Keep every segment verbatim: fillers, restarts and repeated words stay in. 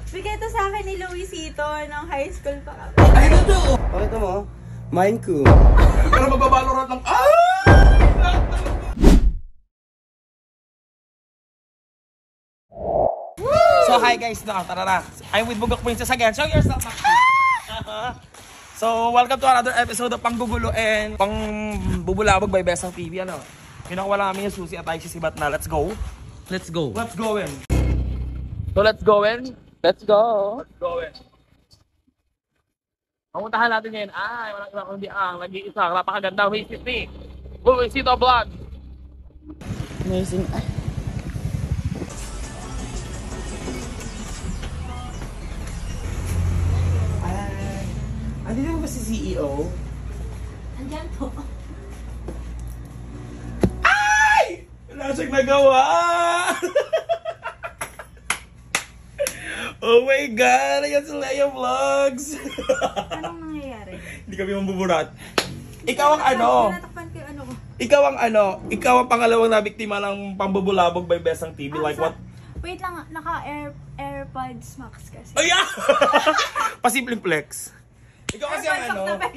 Bigay ito sa akin ni Luisito nung high school pa kami. Ay, totoo! Pakita mo, mine ko. Pero magbabalorant lang. Ah! So, hi guys, no, tara na. I'm with Bugok Princess again. Show yourself, Maxi. So, welcome to another episode of Panggugulo and Pangbubulabog by Besang T V. Ano? Pinakawala namin yung susi at tayo sisibat na. Let's go. Let's go. Let's go in. So, let's go in. Let's go. Let's go in. Pamuntahan natin ngayon ay walang iba kundi ang nag-iisang napakagandang visit ni Luisito Vlog. Amazing. Andito mo ba si C E O? Andyan po. Ay! Wala siyang nagawa! Oh my God! Ayan si Leia Vlogs! Anong nangyayari? Hindi kami mambuburat. Ikaw ang ano? Tinatakpan ko yung ano ko. Ikaw ang ano? Ikaw ang pangalawang nabiktima ng pambubulabog by Besang T V. Ah, Like sa- what? Wait lang, naka-air AirPods Max kasi. Oh yeah! Pasimpleng flex. Ikaw kasi ang AirPods ano? of the back.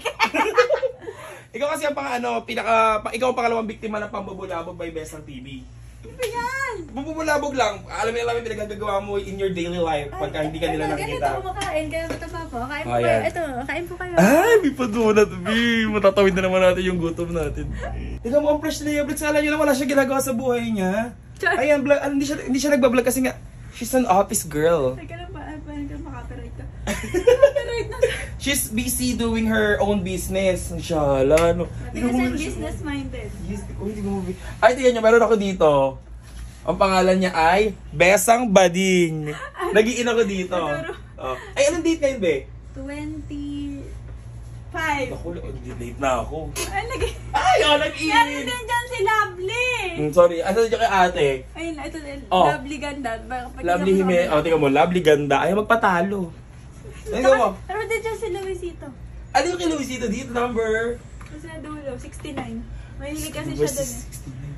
Ikaw kasi ang pang ano, pinaka, pa, ikaw ang pangalawang biktima ng pambubulabog by Besang T V. Ano ba yan? Pambubulabog lang. Alam mo namin pinagagagawa mo in your daily life pagka hindi ka nila Ganito nakikita. kumakain, kaya mataba po. Kain po Oh, kayo. yan. Ito, kain po kayo. Ay, may padunat, B. Matatawid na naman natin yung gutom natin. Tingnan mo ang fresh na Blitz. Alam nyo lang, wala siya ginagawa sa buhay niya. Char. Ayan, vlog, ano, hindi, siya, hindi siya nagbablog kasi nga, she's an office girl. Teka lang ba, paano ka makapiright ka? Makapiright na. She's busy doing her own business. Inshallah, no. Hindi kasi business-minded. Yes, oh, hindi mo mabi- Ay, tingnan nyo, meron ako dito. Ang pangalan niya ay Besang Bading. Nag-iin ako dito. Oh. Ay, anong date ngayon, be? twenty-five. Ako, late na ako. Ay, lagi. Ay, oh, Meron nag-iin. din dyan si Lovely. Mm, sorry, ano dyan kay ate? Ayun, ito din. Oh. Lovely ganda. Baka pag Lovely hime. Oh, tingnan mo, lovely ganda. Ayaw magpatalo. Tingnan mo. Meron din dyan si Luisito. Ano yung kay Luisito dito? Number? Kasi na dulo, sixty-nine. Mahilig kasi siya dun eh.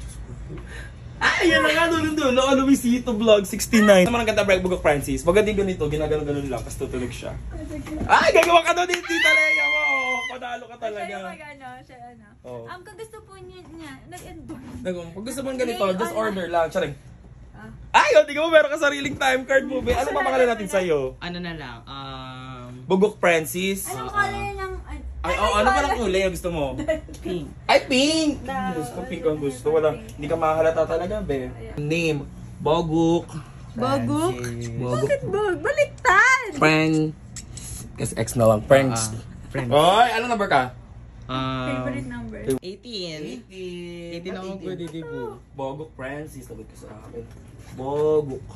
Ay, yan na nga, doon doon. Ako, Luisito Vlog, sixty-nine. Naman ang ganda, Brag Bugok Francis. Maganda ganito, ginagano-ganon lang, tapos tutulog siya. Ay, gagawa ka doon, Tita Leia mo. Panalo ka Siya talaga. yung mag-ano, siya ano. Oo. Um, kung gusto po niya, niya nag-endorse. Nagong, pag gusto mong ganito, Okay, just ano? order lang. Charing. Ah. Ay, o, tingnan mo, meron ka sariling time card mo, be. Ano pa pangalan natin sa'yo? Ano na lang, um, Bugok Francis. Anong color ng... Ay, oh, ano pa lang kulay ang gusto mo? pink. Ay, pink! Daw. Gusto, pink ang gusto. Wala, hindi ka mahalata talaga, be. Name, Boguk. Boguk? Boguk. Bakit bog? Baliktad! Friend. Kasi X na lang. Friends. friend. Oy, ano number ka? Um, Favorite number? eighteen. eighteen. eighteen ako pwede, di po. Boguk Francis. Sabi ko sa akin. Boguk.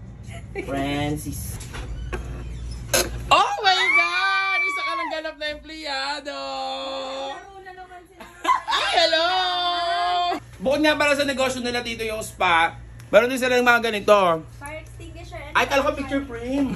Francis. Oh my God! Isa ka ng ganap na empleyado! Laro na naman sila. Ay, hello! Bukod nga para sa negosyo nila dito yung spa, meron din sila ng mga ganito. Fire extinguisher. and Ay, kala ko fire picture alarm. frame.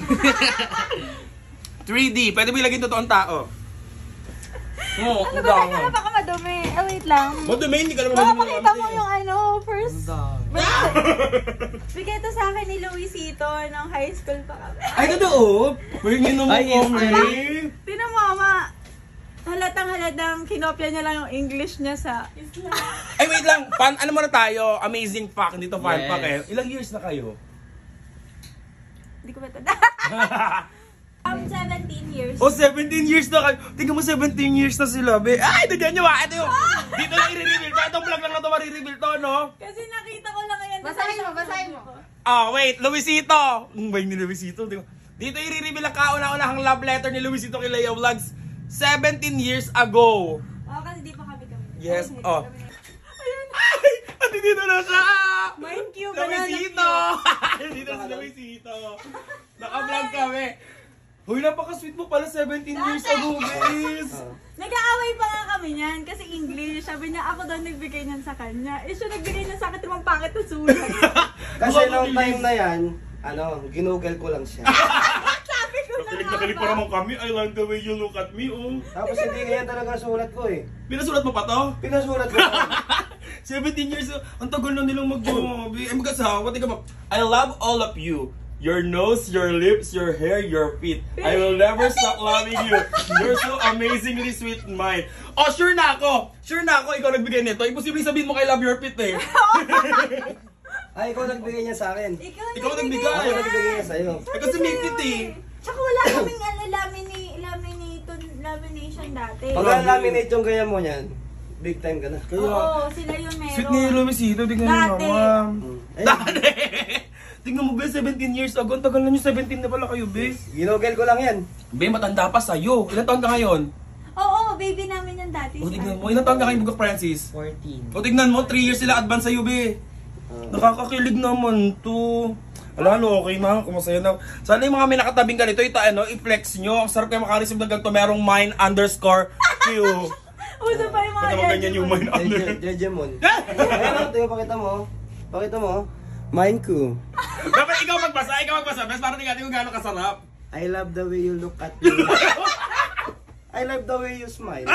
three D. Pwede mo ilagay totoong tao. Oo, Ano ba? Teka na baka madumi. Oh, wait lang. Mo domain, hindi ka naman Baka madumi ng makita mo arte. yung ano, first. Bigay ito sa akin ni Luisito nung high school pa kami. Ay, totoo? Pwede mo Ay, kami. Tinan mo, ma. Halatang halatang kinopya niya lang yung English niya sa Islam. Ay, wait lang. Pan, ano muna tayo? Amazing fact. Dito fan Yes. fact eh. Ilang years na kayo? Hindi ko matanda. um, seventeen years. Oh, seventeen years na kayo. Tingnan mo, seventeen years na sila, be. Ay, nagyan nyo ah. Ito yung, dito lang i-reveal. Kaya itong vlog lang na ito marireveal to, no? Kasi nakita ko lang ngayon. Basahin mo, basahin mo. Oh, wait. Luisito. Ang bay ni Luisito. Di ba? Dito i-reveal ang kauna-unahang love letter ni Luisito kay Leia Vlogs. seventeen years ago. Oh, kasi di pa kami kami. Yes, Ay, oh. kami na. Ayun. Ay! Andi dito na siya! Mind cue, banana Luisito! Dito si Luisito. Naka-vlog kami. Huy, napaka-sweet mo pala seventeen years ago, guys. Nag-aaway pa nga kami niyan kasi English. Sabi niya ako daw nagbigay niyan sa kanya. Eh siya nagbigay niya sa akin limang pangit na sulat. Kasi nung time na yan, ano, ginugel ko lang siya. Sabi ko na Kilig nga na kilig ba? pa naman kami. I like the way you look at me, oh. Tapos hindi ganyan talaga sulat ko eh. Pinasulat mo pa to? Pinasulat ko lang. seventeen years, ang tagal na nilang mag-bumabi. Ay, mag-asawa. Tika mo. I love all of you. Your nose, your lips, your hair, your feet. I will never stop loving you. You're so amazingly sweet in mine. Oh, sure na ako. Sure na ako, ikaw nagbigay nito. Imposible sabihin mo kay love your feet eh. Ay, ikaw nagbigay niya sa akin. Ikaw, Ikaw nagbigay. Ako nagbigay niya sa'yo. Eh, kasi may fit eh. Tsaka wala kaming ano, lamini, laminaton, lamination dati. Pag laminate yung kaya mo niyan, big time ka na. Oo, sila yung meron. Sweet ni Luisito, tignan mo Dati. mama. Ayun. Dati! Tingnan mo, be, seventeen years ago. Ang tagal na nyo, seventeen na pala kayo, be. Ginugel ko lang yan. Be, matanda pa sa'yo. Ilan taon ka ngayon? Oo, baby namin yan dati. O, tignan mo. Ilan taon ka kayo, Bugak Francis? fourteen. O, tignan mo, three years sila advance sa'yo, be. Nakakakilig naman to. Ala, ano, okay na. Kumasaya na. Sana yung mga may nakatabing ganito, ito, ano, i-flex nyo. Ang sarap kayo makareceive ng ganito. Merong mine underscore Q. Uso pa yung mga Ba't naman ganyan yung mine under? Jejemon. Ayun, tingnan, pakita mo. Pakita mo. Mine ko. Dapat ikaw magbasa, ikaw magbasa. Best para tingnan kung gaano kasarap. I love the way you look at me. I love the way you smile.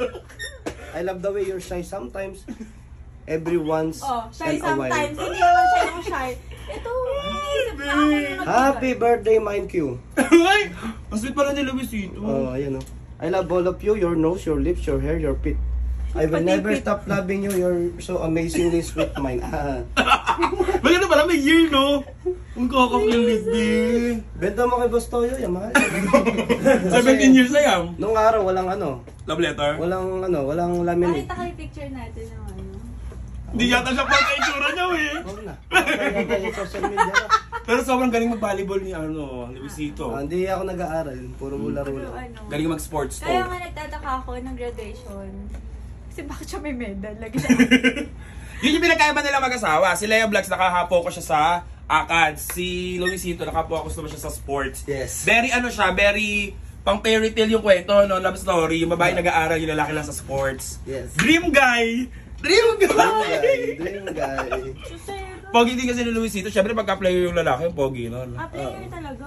I love the way you're shy sometimes. Every once Oh, shy and a while. sometimes. Hindi naman siya yung shy. Ito, isip na ako yung nagbigay. Happy birthday, Mine Q. Ay! Ang sweet pala ni Luisito. Oh, ayan oh. I love all of you, your nose, your lips, your hair, your feet. I will Pati never feet. stop loving you, you're so amazingly sweet, mine. Ah. Maganda pala, may year, no? Ang kakakilig, be. Benta mo kay Boss Toyo, yan mahal. seventeen years na yan. Nung araw, walang ano, Love letter? walang ano, walang laminate. Pakita kayo picture natin ng ano. Hindi yata siya pa sa itsura niya, eh. Huwag na. Kaya tayo social media na. Pero sobrang galing mag-volleyball ni, ano, Luisito. Ah, hindi ako nag-aaral, puro laro Pero lang. ano. Galing mag-sports to. Kaya nga nagtataka ako ng graduation. Kasi bakit siya may medal? Lagi siya. Yun yung pinagkaiba nila mag-asawa. Si Lea Vlogs, nakahapokus siya sa ACADS. Si Luisito, nakapokus naman siya sa sports. Yes. Very ano siya, very pang fairy tale yung kwento, no? Love story. Yung babae nag-aaral, yung lalaki lang sa sports. Yes. Dream guy! Dream Dream guy! guy, dream guy. Pogi din kasi ni Luisito. Syempre pagka-player yung lalaki, yung pogi nun. Ah, player talaga.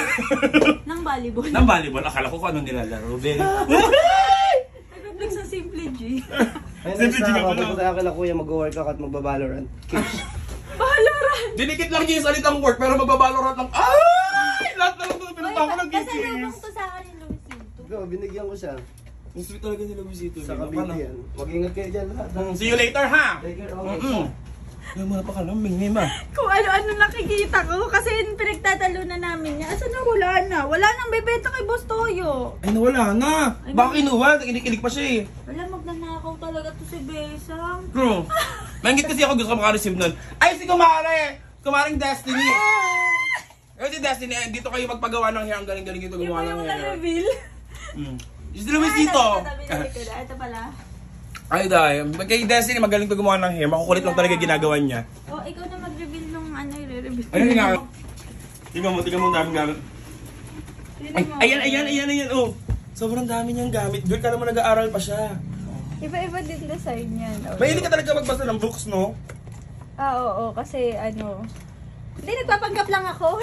Ng volleyball. Nang volleyball, akala ko kung anong nilalaro. Ben. Nag-vlog sa Simple G. Ayun, Simple next G na ka ako, pala. pupunta ako kila kuya, mag-workout at magbabalorant. Kish. Valorant! Dinikit lang yung salitang work, pero magbabalorant lang. Ay! Lahat na lang ito pinunta ko ng Kasi kiss. lubong to sa akin yung Luisito. Go, binigyan ko siya. Ang sweet talaga ni Luisito. Sa Cavite yan. Mag-ingat kayo dyan lahat. Mm, see you later, ha? Take care, okay. Mm-mm. Ay, mga pa ka lang, mingim ah. Kung ano-ano nakikita ko. Kasi pinagtatalo na namin niya. Asa na wala na? Wala nang bebenta kay Boss Toyo. Ay, nawala na. Ay, Baka kinuha, kinikilig pa siya eh. Wala, magnanakaw talaga to si Besang. True. Mangit kasi ako gusto ko makareceive nun. Ay, si Kumare! Kumaring Destiny. Eh, si Destiny, eh, dito kayo magpagawa ng hair. Ang galing-galing ito Yung gumawa pa ng yung hair. na-reveal. Mm. Si Luisito. Tabi na ko na. Ito pala. Ay, dahil. Kay Destiny, magaling to gumawa ng hair. Makukulit lang talaga ginagawa niya. Oh, ikaw na mag-reveal nung ano i-reveal. Ayun nga. Tingnan mo, tingnan mo ang daming gamit. Tingnan Ay, mo. ayan, ayan, ayan, ayan. Oh. Sobrang dami niyang gamit. Girl, ka naman nag-aaral pa siya. Iba-iba din design yan. Oh. Mahilig ka talaga magbasa ng books, no? Ah, oo, kasi ano... Hindi, nagpapanggap lang ako.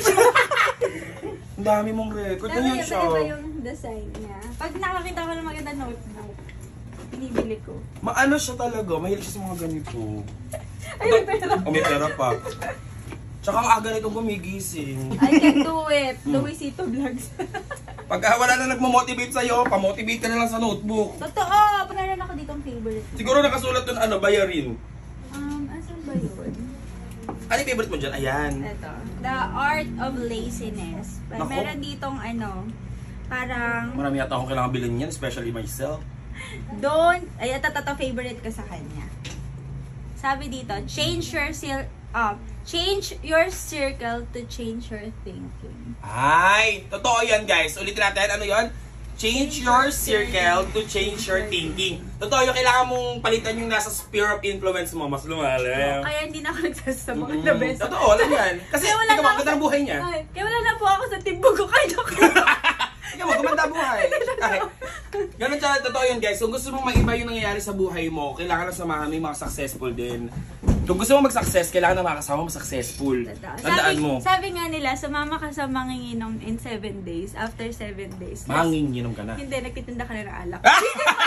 Ang dami mong record. Pero Ganyan siya. iba-iba yung design niya. Pag nakakita ko ng maganda notebook, binibili ko. Maano siya talaga. Mahilig siya sa mga ganito. Ay, may pera. O may pera pa. Tsaka ang aga nito gumigising. I can do it. Luisito Vlogs. Pagka wala na nagmo-motivate sa'yo, pamotivate ka na lang sa notebook. Totoo! Panalan ako dito ang favorite. Siguro nakasulat dun ano, bayarin. Um, asan ba yun? Ano yung favorite mo dyan? Ayan. Ito. The Art of Laziness. Nako. Meron ditong ano, parang Marami yata akong kailangan bilhin yan, especially myself. don't, ay, ito, ito, favorite ko sa kanya. Sabi dito, change your sil- uh, change your circle to change your thinking. Ay, totoo yan guys. Ulitin natin, ano yon? Change your circle to change your thinking. Totoo yung kailangan mong palitan yung nasa sphere of influence mo. Mas lumalim. Kaya hindi na ako nagsasabak Mm, the best. Totoo, alam yan. Kasi Kaya wala ikaw, na ako maganda ang buhay niya. Ay, kaya wala na po ako sa timbog ko kay Dok. Ikaw mo, gumanda buhay. Ay, ganun siya, totoo yun guys. Kung gusto mong maiba yung nangyayari sa buhay mo, kailangan na samahan mo yung mga successful din. Kung gusto mo mag-success, kailangan na makasama mo successful. Tandaan sabi, mo. sabi nga nila, sumama ka sa manginginom in seven days. After seven days. Manginginom ka na. Hindi, nagtitinda ka na ng alak. Ah! Bayad mo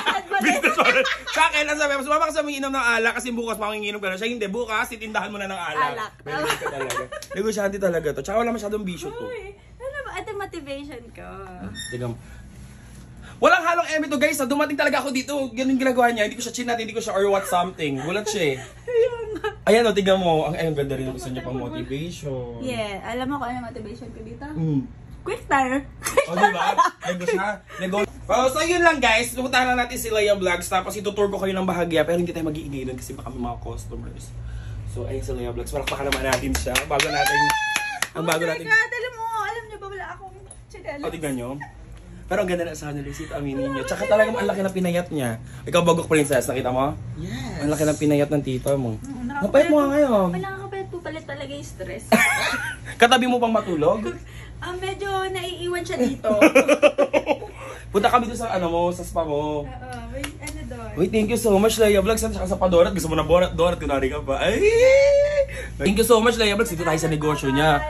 Businesswoman. Sa akin, ang sabi, sumama ka sa mga inom ng alak kasi bukas makinginom ka na. Siya hindi, bukas, titindahan mo na ng alak. Alak. Mahilig ka talaga. Negosyante talaga to. Tsaka wala masyadong bisyo to. Uy, ano ba? Ito motivation ko. Tigam. Walang halong eme to guys. Dumating talaga ako dito. Ganun ginagawa niya. Hindi ko siya chinat, hindi ko siya or what something. Gulat siya eh. Ayan o, tignan mo. Ang, ay, ang ganda rin ang gusto niya pang motivation. Yeah, alam mo kung ano motivation ko dito? Mm. Quick tire. O, diba? Nego siya. Nego. Oh, so yun lang guys. Pupuntahan lang natin si Leia Vlogs. Tapos itutour ko kayo ng bahagya. Pero hindi tayo mag-iingay doon kasi baka may mga customers. So, ayun si Leia Vlogs. Palakpakan naman natin siya. Bago natin. Ang bago natin. Oh my God, alam mo, alam niyo ba wala akong chinelas? O, tignan nyo. Pero ang ganda na sa kanila, Lisita, aminin nyo. Tsaka talagang ang laki ng pinayat niya. Ikaw, Bagok Princess, nakita mo? Yes. Ang laki ng pinayat ng tita mo. Mm, Napayat mo nga ngayon. Wala ka pa palit talaga yung stress. Katabi mo pang matulog? Ah, medyo naiiwan siya dito. Punta kami doon sa ano mo, sa spa mo. Oo, may ano doon. Uy, thank you so much, Leia Vlogs. At saka sa Padorat, gusto mo na Borat, Dorat, kunwari ka pa. Ay! Thank you so much, Leia Vlogs. Dito tayo sa negosyo niya.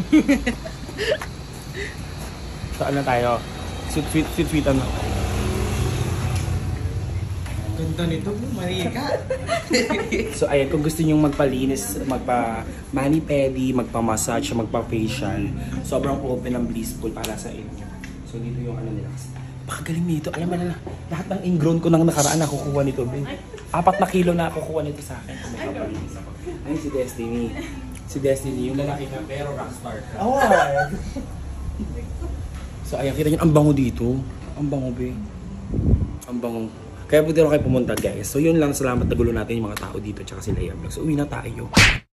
Saan na tayo? Sweet, sweet, sweet, sweet, ano? Ganda nito, Marika. So, ayan, kung gusto nyo magpalinis, magpa mani-pedi, magpa-massage, magpa-facial, sobrang open and blissful para sa inyo. So, dito yung ano nila. Pakagaling nito. Alam mo na, lahat ng ingrown ko nang nakaraan nakukuha nito, Ben. Apat na kilo na nakukuha nito sa akin. Kung magpapalinis ako. Ayun si Destiny. Si Destiny, yung lalaki na pero rockstar. Oh, So, ayan, kita nyo, ang bango dito. Ang bango, be. Ang bango. Kaya pwede rin kayo pumunta, guys. So, yun lang. Salamat na gulo natin yung mga tao dito. Tsaka sila yung vlog. So, uwi na tayo.